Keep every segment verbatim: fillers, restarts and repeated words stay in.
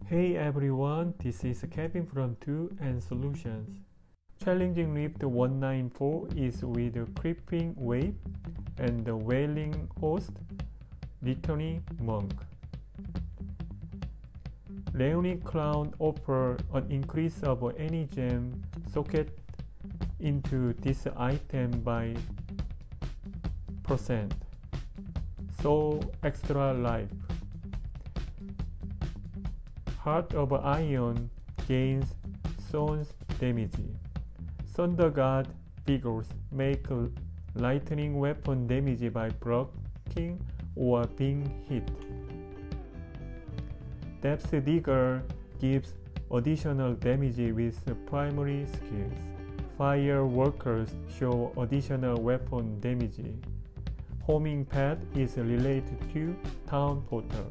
Hey everyone, this is Kevin from two and Solutions. Challenging Rift one ninety-four is with the Cripping Wave and the Wailing host, Litany Monk. Leoric Crown offers an increase of any gem socket into this item by percent, so extra life. Heart of Iron gains Thorns damage. Thundergod vigors make lightning weapon damage by blocking or being hit. Depth Vigor gives additional damage with primary skills. Fireworkers show additional weapon damage. Homing pad is related to Town Porter.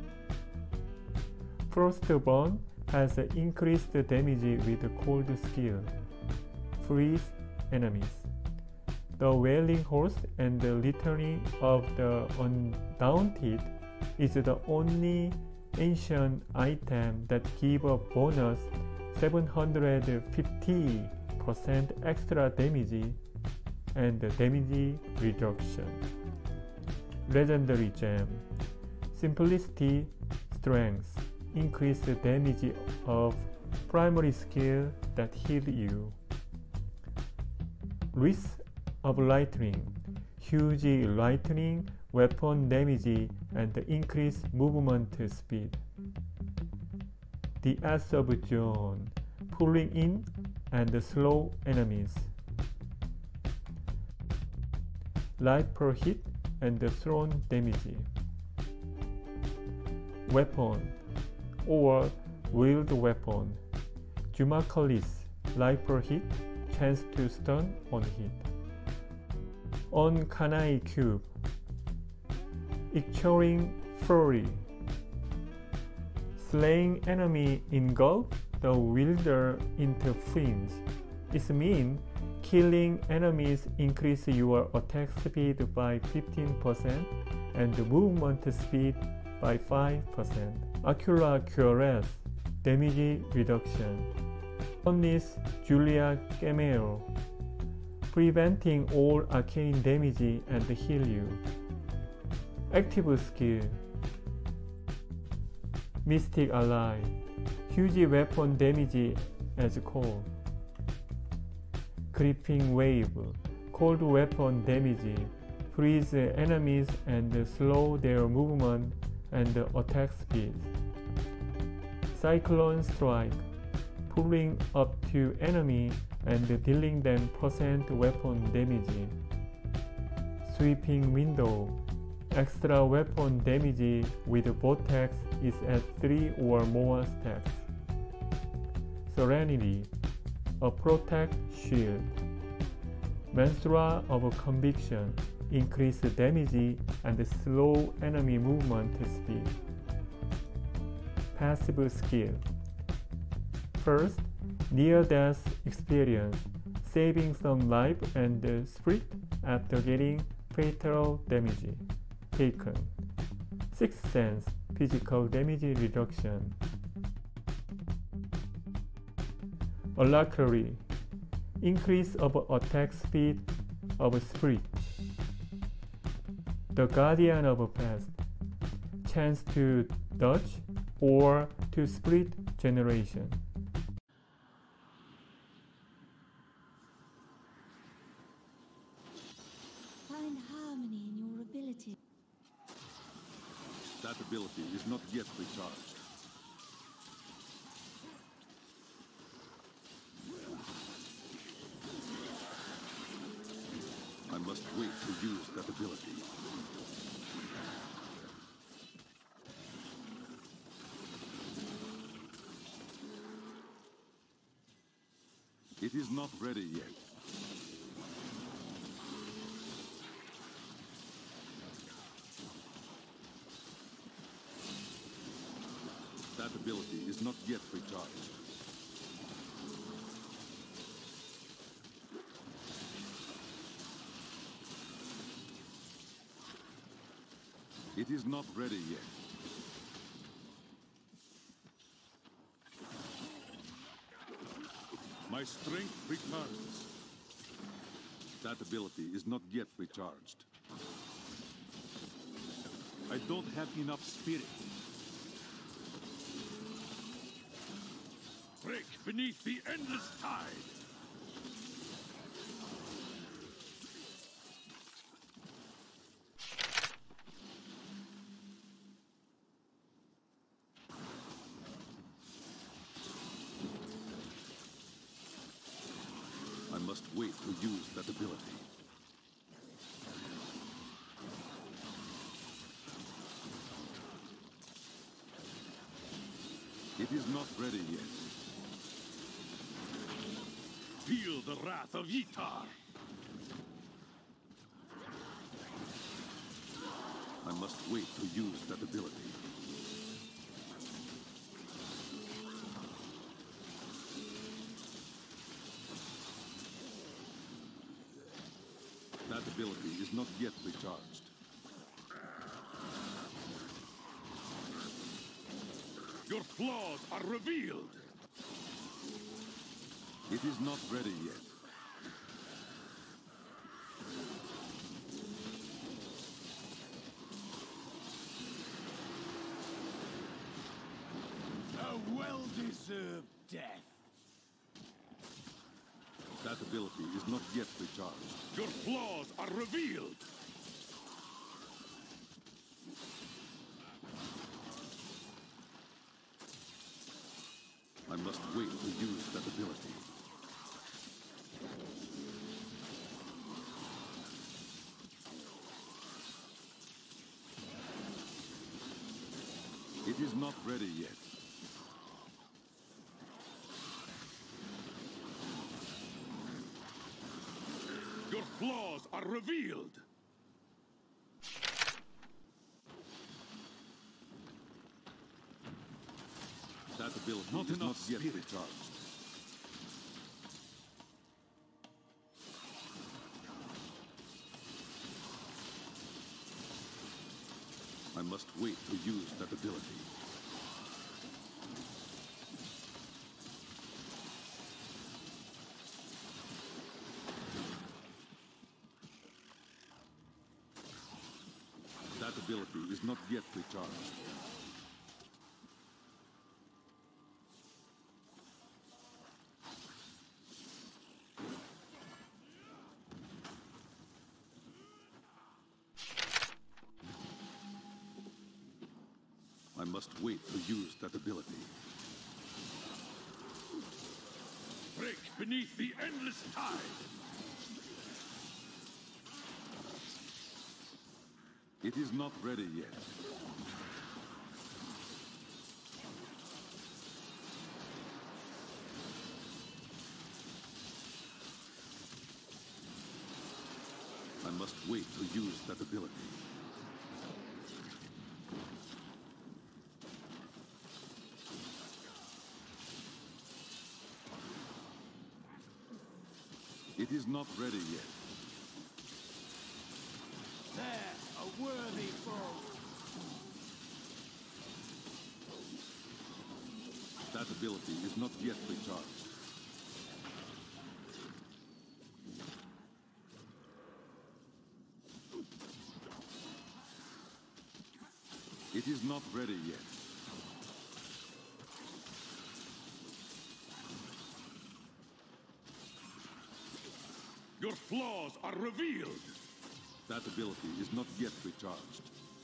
Frostburn has increased damage with cold skill. Freeze enemies. The Wailing host and the Litany of the Undaunted is the only ancient item that give a bonus seven hundred fifty percent extra damage and damage reduction. Legendary gem. Simplicity, strength. Increase the damage of primary skill that heal you. Wreath of Lighting. Huge lightning weapon damage and increase movement speed. The S of Zone. Pulling in and slow enemies. Life per hit and thrown damage. Weapon or wield weapon. Jumakalis, life per hit, chance to stun on hit. On Kanai Cube. Icturing Fury. Slaying enemy engulf the wielder into flames. It means killing enemies increase your attack speed by fifteen percent and movement speed by five percent. Aquila Cuirass, damage reduction. Onnis Julia Cameo, preventing all arcane damage and heal you. Active skill. Mystic Ally, huge weapon damage as core. Cripping Wave, cold weapon damage, freeze enemies and slow their movement and attack speed. Cyclone Strike, pulling up to enemy and dealing them percent weapon damage. Sweeping Window, extra weapon damage with vortex is at three or more stacks. Serenity, a protect shield. Mantra of Conviction, increase damage and slow enemy movement speed. Passive skill. First, near-death experience, saving some life and spirit after getting fatal damage taken. Sixth Sense, physical damage reduction. Alacrity, increase of attack speed of spirit. The Guardian of Past, chance to dodge or to split generation. Find harmony in your ability. That ability is not yet recharged. I must wait to use that ability. It is not ready yet. That ability is not yet recharged. It is not ready yet. My strength returns. That ability is not yet recharged. I don't have enough spirit. Break beneath the endless tide. I must wait to use that ability. It is not ready yet. Feel the wrath of Yitar! I must wait to use that ability. That ability is not yet recharged. Your flaws are revealed! It is not ready yet. A well-deserved death. That ability is not yet recharged. Your flaws are revealed! I must wait to use that ability. It is not ready yet. Your flaws are revealed! That ability not is not yet spirit. recharged. I must wait to use that ability. That ability is not yet recharged. I must wait to use that ability. Break beneath the endless tide! It is not ready yet. I must wait to use that ability. It is not ready yet. There, a worthy foe. That ability is not yet recharged. It is not ready yet. Your flaws are revealed! That ability is not yet recharged.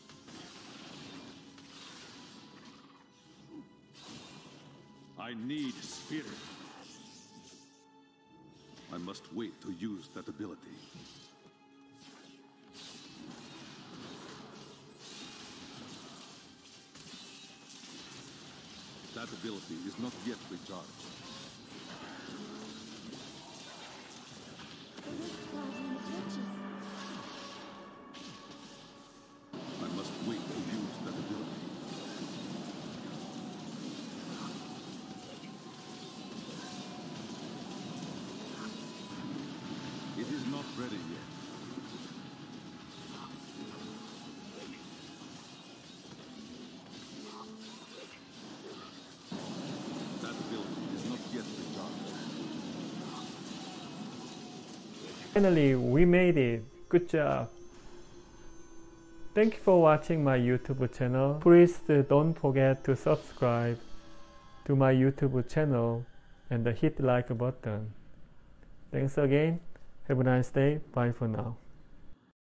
I need spirit. I must wait to use that ability. That ability is not yet recharged. The Rift Guardian approaches. I must wait to use that ability. It is not ready yet. That ability is not yet recharged. Finally, we made it. Good job. Thank you for watching my YouTube channel. Please don't forget to subscribe to my YouTube channel and hit the like button. Thanks again. Have a nice day. Bye for now.